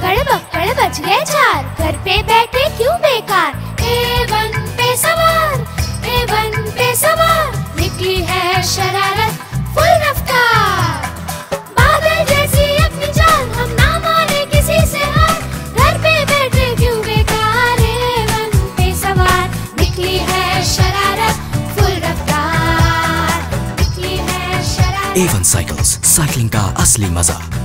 बक्कड़ बच गए 4, घर पे बैठे क्यों बेकार। A1 पे सवार, A1 पे सवार, निकली है शरारत फुल रफ्तार। बादल जैसी अपनी चाल, हम ना माने किसी से हार, घर पे बैठे क्यों बेकार। A1 पे सवार, निकली है शरारत फुल रफ्तार, निकली है शरारत। A1 साइकिल्स, साइकिलिंग का असली मजा।